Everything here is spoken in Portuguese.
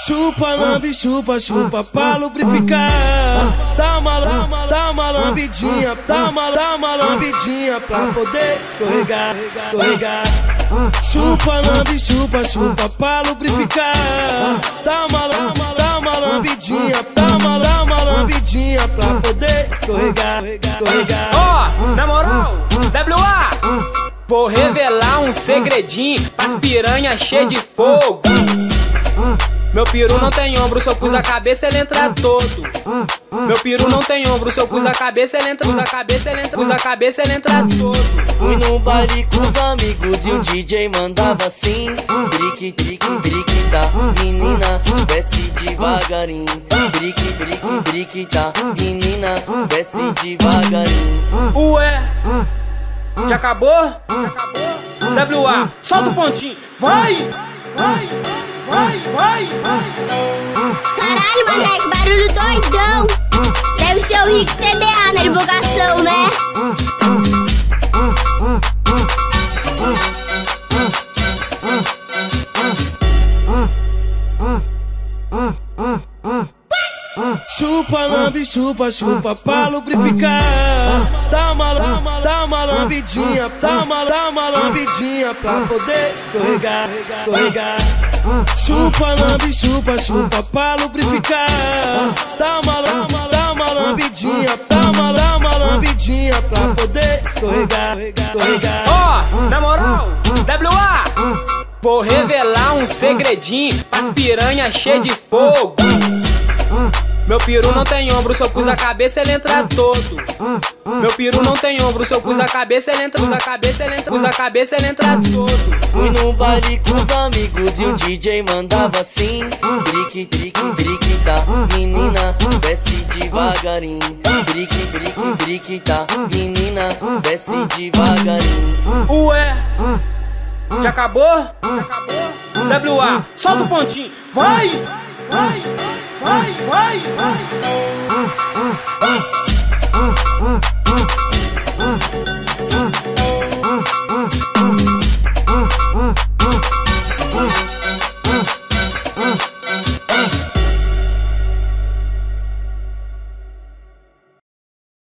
Chupa, lambe, chupa, chupa pra lubrificar. Dá uma lambidinha, dá uma lambidinha pra poder escorregar, escorregar. Chupa, lambe, chupa, chupa pra lubrificar. Dá uma lambidinha, dá uma lambidinha pra poder escorregar, escorregar. Ó, na moral, WA, vou revelar um segredinho pras piranha cheia de fogo. Meu peru não tem ombro, se eu pus a cabeça ele entra todo. Meu peru não tem ombro, se eu pus a cabeça ele entra, pus a cabeça ele entra, pus a cabeça ele entra todo. Fui num baile com os amigos e o DJ mandava assim: brique, brique, brique, tá, menina, desce devagarinho. Brique, brique, brique, tá, menina, desce devagarinho. Ué, já acabou? WA, solta o pontinho, vai! Vai, vai, vai, vai. Caralho, moleque, barulho doidão. Deve ser o Rick TDA na divulgação, né? Chupa, lambe, chupa, chupa pra lubrificar. Dá uma lambidinha, dá uma lambidinha pra poder escorregar, escorregar. Chupa, lambe, chupa, chupa pra lubrificar. Dá uma lambidinha, dá uma lambidinha pra poder escorregar, escorregar. Ó, na moral, WA, vou revelar um segredinho pras piranha cheia de fogo. Meu peru não tem ombro, se eu pus a cabeça ele entra todo. Meu peru não tem ombro, se eu pus a cabeça ele entra, pus a cabeça ele entra, pus a cabeça ele entra todo. Fui num baile com os amigos e o DJ mandava assim: brique, brique, brique, tá, menina, desce devagarinho. Brique, brique, brique, tá, menina, desce devagarinho. Ué, já acabou? WA, solta o pontinho, vai! Vai, vai, vai, vai.